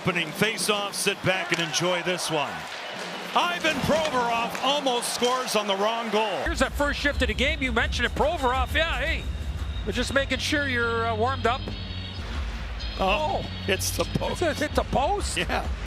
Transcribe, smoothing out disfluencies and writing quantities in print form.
opening face-off. Sit back and enjoy this one. Ivan Provorov almost scores on the wrong goal. Here's that first shift of the game. You mentioned it, Provorov. Yeah, hey, we're just making sure you're warmed up. Oh, it's the post. It's the post? Yeah.